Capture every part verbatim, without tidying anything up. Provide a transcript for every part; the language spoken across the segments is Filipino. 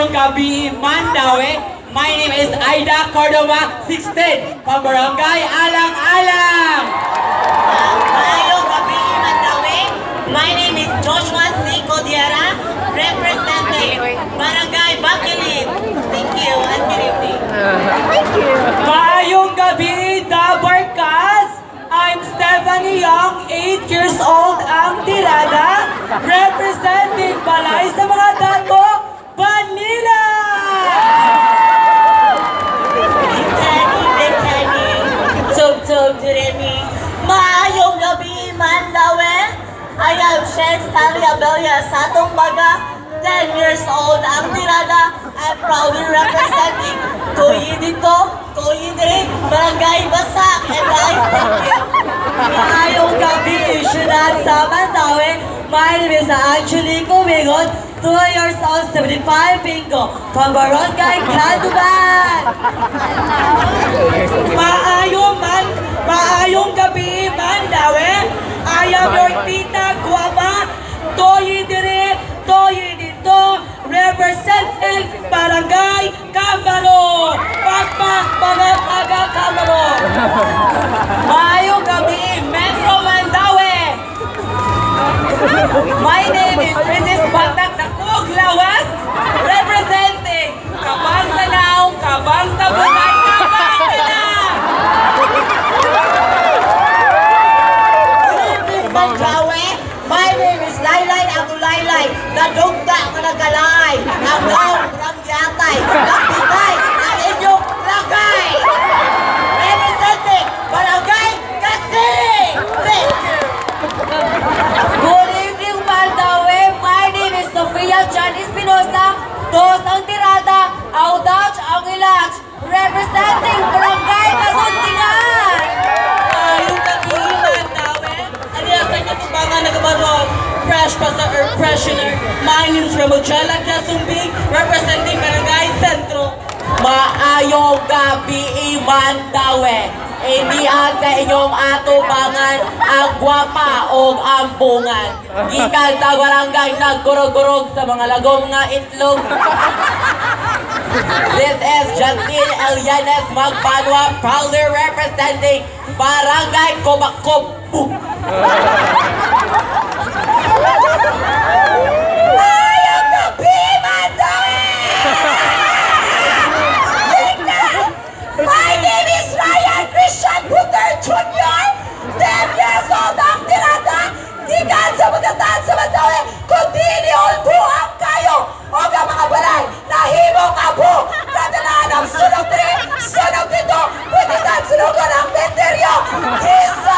Maayong gabi, Mandaue. My name is Aida Cordova, sixteen, from Barangay Alang-Alang. Uh, Maayong gabi, Mandaue. My name is Joshua C. Codiera, representing Barangay Bakilit. Thank you and good evening. Thank you. Maayong gabi, Dabarkas. I'm Stephanie Young, eight years old ang tirada, representing Balay sa mga Dato, Manila! Bitani, Bitani, Tug-tug, Diremi. Maayong gabi, Mandaue. I am Shen Stanley Abelia sa atong baga, ten years old ang tirada. I'm proudly representing Koyi dito, Koyi dire, Barangay Basak, and I thank you. Maayong gabi, syudad sa Mandaue. My name is actually Kumigot, two years old, seventy-five bingo, from Barangay Canduban. Maayong man, maayong gabi, Mandaue. I am your tita Guama, Toyi dire, Toyi dito, representing Barangay Camaro. Pakpak, mga taga Camaro. Maayong gabi, Metro Mandaue. My name is Princess Bagdak Nakog Lawas, representing Kabang Sanaw, Kabang Sabunan, Kabang Pinang. Good evening, Mandaue. My name is Laylay Agulaylay, nadugda nga nagalay, ang daw rangyatay, nagbitay, ang inyong lagay. Representing Barangay Kasili. Thank you. Good evening, Mandaue. My name is Sofia Chan Espinosa, dos ang tirada, Audach ang ilach, representing Barangay Kasuntingan. Ayong gabi, Mandaue. Aliasan niyo itong mga nagkabarong fresh pa sa air freshener. My name is Ramojala Kasumbi, representing Barangay Sentro. Maayong gabi, Mandaue. Inihan sa inyong atubangan ang gwapa o ang bungan. Gikan sa barangay naggurog-gurog sa mga lagom nga itlog. This is Justine Elianes Magbanwa, proudly representing Barangay Kobakob. Ayong gabi, Mandaue! My name is Ryan Christian Buter Junior ten years old ang tirada. Gikan sa magandaan sa Mandaue, kundi niyon buhang kayo o nga mga balay nahimong abo. Kadalaan ang sunog trip, sunog dito, pwede saan sunugan ang meteryo. Isa!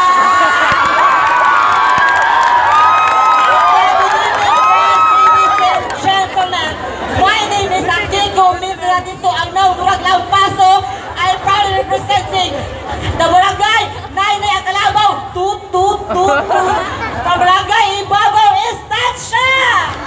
Gentlemen, my name is Akiko Mizradito, ang nawurag lang paso. I'm proudly representing the Barangay Nainay ang Kalabaw, tut tut tut tut, sa Barangay Ibabaw Estancia.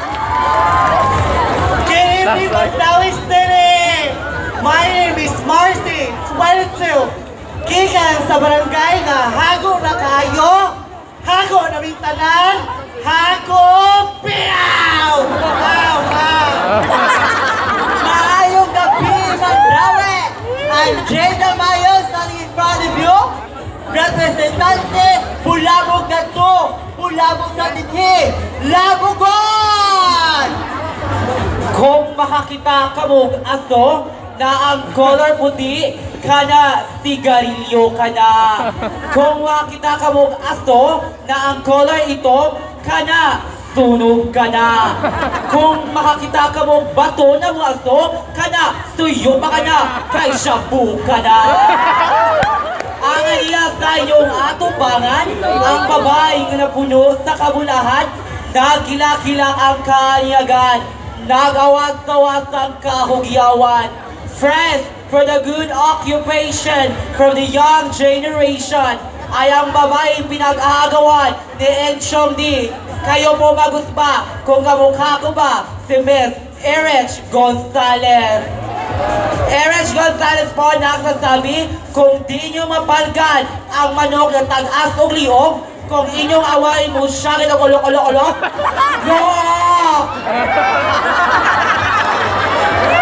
Good evening, Mandaue City! My name is Marcy, twenty-two. Gikan sa barangay nga hago na kayo, hago na mintanan, hago piyaw! Wow, wow! Maayong gabi, Mandaue. I'm Jada Mayo, standing in front of you, representante Bulabog Gato, Bulabog sa Dinhi, Labugon! Kung makakita ka mong aso na ang color puti, kana sigarilyo ka na. Kung makakita ka mong aso na ang color ito, kana sunog ka na. Kung makakita ka mong bato na mga aso, kana suyo pa ka na, kay shabu ka na. Ang alias sa iyong atubangan, ang babae nga napuno sa kabulahan, nagkilakilak ang kaanyagan, nagawas-gawas ang kahugyawan. Friends for the good occupation from the young generation, ay ang babaeng pinag-aagawan ni Enchong D. Kayo po maguspa kung kamukha ko ba si Miss Heritage Gonzalez. Heritage Gonzalez po nagsasabi, kung di nyo mapalgan ang manok na tag-as o liog, kung inyong awain mo siya rin ang ulo-ulo-ulo, no!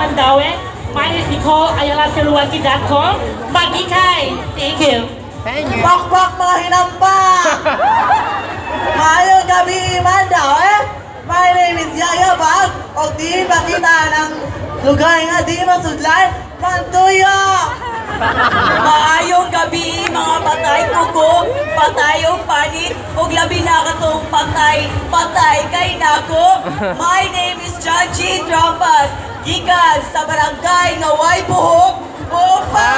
Mandaue. My name is Nicole. Ayala Seluaki dot com. Magikay. Thank you. Thank you. Pakpak mga hinampa! Mayong gabi, Mandaue! My name is Yaya Bag. O di makita ng lugar nga di masudlan, Mantuyo! Maayong gabi, mga patay kuko, patayong panit, ug labi na katong patay, patay kay nako. My name is Janji Trampas, gikan sa barangay nga way buhok, Opa!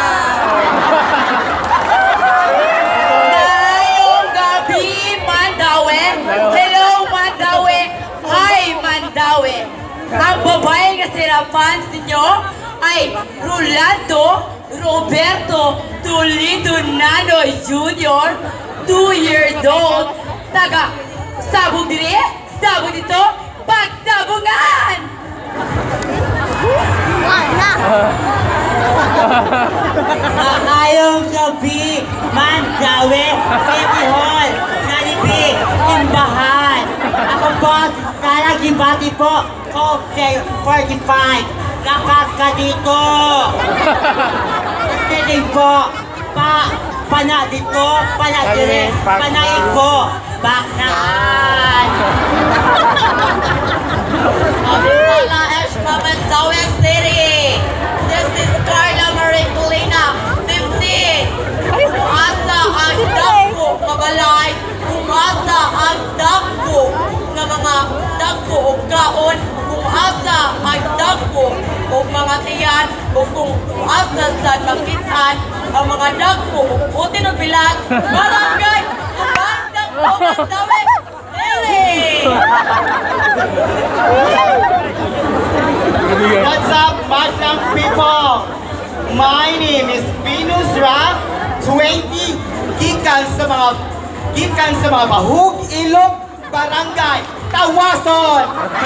Maayong gabi, Mandaue. Hello, Mandaue. Hi, Mandaue. Ang babae nga sila fans ninyo ay Rolando Roberto Tulido Nanoy Junior, two years old, taga sabog diri, sabog dito, pagsabungan! Maayong gabi, Mandaue, City Hall, Jollibee, Imbahan. Ako po, Sara Gibati po, Coke forty-five, lakas ka dito. Piling po, pa, pana dito, pana dire, panaig po, baknaan. Abisala Esh Mandaue City. This is Carla Marie Colina, fifteen. Umasa ang dagko, mabalay. Umasa ang dagko ng mga dagko o kaon. Umasa ang dagko o mga tiyan. O kung umasa sa nakisan ang mga dagko o puti ng bilag. Barangay, Bandang po Mandaue City. What's up, Madlang people? My name is Venus Ra, twenty, gikan sa mga gikan sa mga Bahug, Ilog, Barangay, Tawason.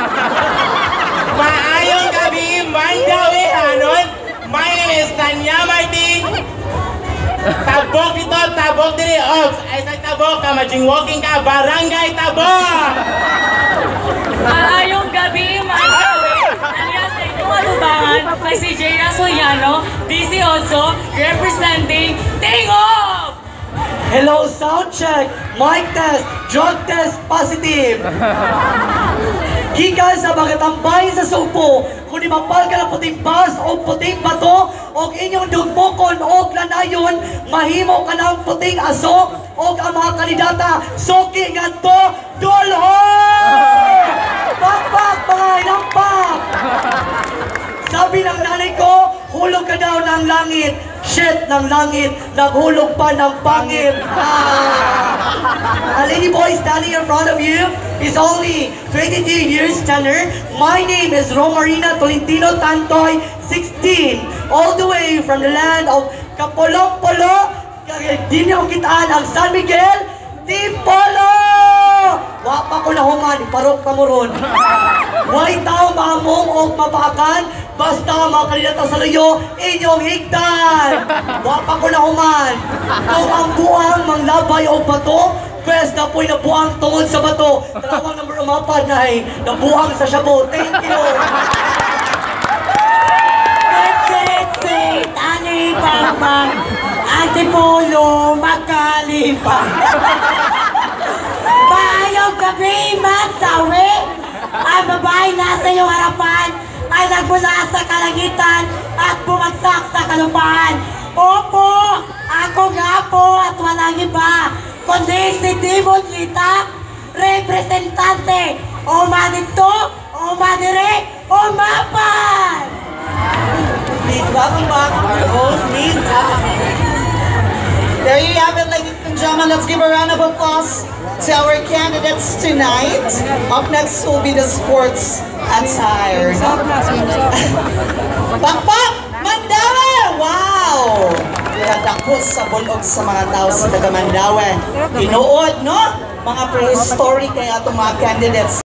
Maayong gabi, Mandaue Hanon. My name is Tanya Martin. Tabok ito, tabok diri, Ops. Ay sa tabok ka, majing walking ka, Barangay Tabok. Maayong gabi, Mandaue! Alias sa inyong malubangan ay si Jaya Soyano, eighteen, representing Tingog! Hello, sound check, mic test, drug test positive. Gikan sa magatambay sa sumpo, kung imapal ka ng puting bas o puting bato, o inyong dugmokon o lanayon, mahimo ka ng puting aso, o ang mga kandidata, suki nga to, dulho! Pakpak, mga hinampak! Sabi ng nanay ko, hulog ka daw ng langit. Shit ng langit, naghulog pa ng pangit. Ah. A lady boy standing in front of you is only twenty-two years tenor. My name is Romarina Tolentino Tantoy, sixteen. All the way from the land of Kapolong-Polo. Di niyo kitaan ang San Miguel, Tipolo! Wapa ko na human, parok ka mo ron. Way tao mamong o mabakan, basta mga kandidata sa layo, inyong higdan. Wapa ko na human. Kung ang buang manglabay o bato, pwes na po'y nabuang tungod sa bato. Dalawang number umapad na ay nabuang sa shabu. Thank you. Sit-sit-sit, ani pang-pang, antipolo, magkalipang. Maayong gabi, Mandaue! Ang babae nasa iyong harapan ay nagmula sa kalangitan at bumagsak sa kalupaan. Opo, ako nga po at walang iba, kundi si Timon Litak, representante, o manito, o manire, o mapan! Please welcome back our host, Lisa. There you have it, ladies and gentlemen. Let's give a round of applause to our candidates tonight. Up next will be the sports attire. Pakpak! Mandaue! Wow! Kadako sa bulog sa mga tao sa taga Mandaue. Tinuod, no? Mga prehistoric kaya itong mga candidates.